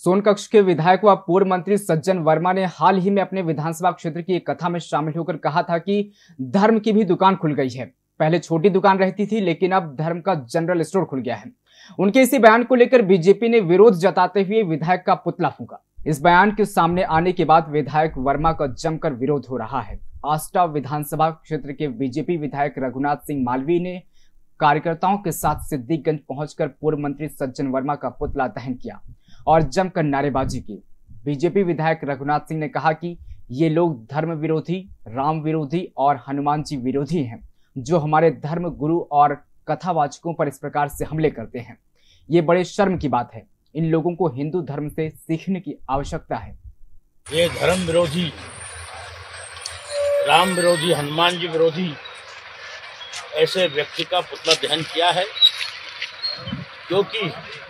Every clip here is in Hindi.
सोनकक्ष के विधायक व पूर्व मंत्री सज्जन वर्मा ने हाल ही में अपने विधानसभा क्षेत्र की एक कथा में शामिल होकर कहा था कि धर्म की भी दुकान खुल गई है। पहले छोटी दुकान रहती थी, लेकिन अब धर्म का जनरल स्टोर खुल गया है। उनके इसी बयान को लेकर बीजेपी ने विरोध जताते हुए विधायक का पुतला फूंका। इस बयान के सामने आने के बाद विधायक वर्मा का जमकर विरोध हो रहा है। आष्टा विधानसभा क्षेत्र के बीजेपी विधायक रघुनाथ सिंह मालवीय ने कार्यकर्ताओं के साथ सिद्दीकगंज पहुंचकर पूर्व मंत्री सज्जन वर्मा का पुतला दहन किया और जमकर नारेबाजी की। बीजेपी विधायक रघुनाथ सिंह ने कहा कि ये लोग धर्म विरोधी, राम विरोधी और हनुमान जी विरोधी हैं, जो हमारे धर्म गुरु और कथावाचकों पर इस प्रकार से हमले करते हैं। ये बड़े शर्म की बात है। इन लोगों को हिंदू धर्म से सीखने की आवश्यकता है। ये धर्म विरोधी, राम विरोधी, हनुमान जी विरोधी ऐसे व्यक्ति का पुतला दहन किया है, क्योंकि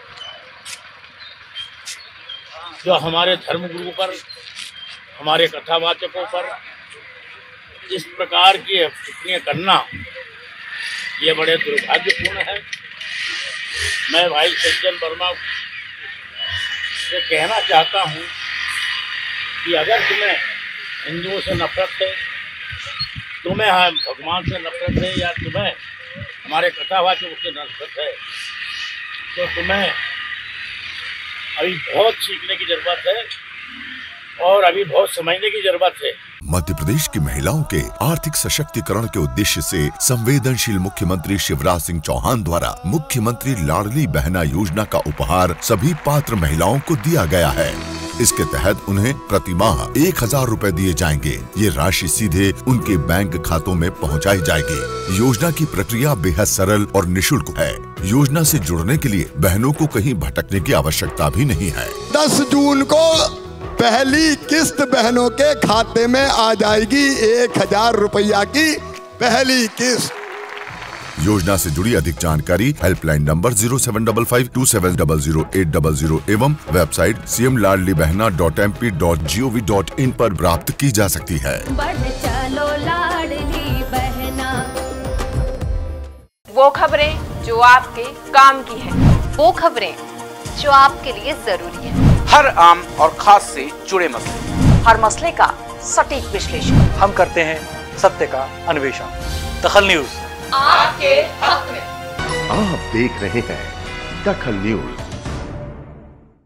जो हमारे धर्म गुरुओं पर, हमारे कथावाचकों पर इस प्रकार की टिप्पणियां करना ये बड़े दुर्भाग्यपूर्ण है। मैं भाई सज्जन वर्मा से कहना चाहता हूं कि अगर तुम्हें हिंदुओं से नफरत है, तुम्हें भगवान से नफरत है, या तुम्हें हमारे कथावाचकों से नफरत है, तो तुम्हें अभी बहुत सीखने की जरूरत है और अभी बहुत समझने की जरूरत है। मध्य प्रदेश की महिलाओं के आर्थिक सशक्तिकरण के उद्देश्य से संवेदनशील मुख्यमंत्री शिवराज सिंह चौहान द्वारा मुख्यमंत्री लाडली बहना योजना का उपहार सभी पात्र महिलाओं को दिया गया है। इसके तहत उन्हें प्रति माह 1000 रुपए दिए जाएंगे। ये राशि सीधे उनके बैंक खातों में पहुंचाई जाएगी। योजना की प्रक्रिया बेहद सरल और निःशुल्क है। योजना से जुड़ने के लिए बहनों को कहीं भटकने की आवश्यकता भी नहीं है। 10 जून को पहली किस्त बहनों के खाते में आ जाएगी। 1000 रुपया की पहली किस्त। योजना से जुड़ी अधिक जानकारी हेल्पलाइन नंबर 07552700800 एवं वेबसाइट cmladlibehna.mp.gov.in पर प्राप्त की जा सकती है। चलो लाडली बहना। वो खबरें जो आपके काम की है, वो खबरें जो आपके लिए जरूरी है। हर आम और खास से जुड़े मसले, हर मसले का सटीक विश्लेषण हम करते हैं सत्य का अन्वेषण। दखल न्यूज आपके हक में। आप देख रहे हैं दखल न्यूज।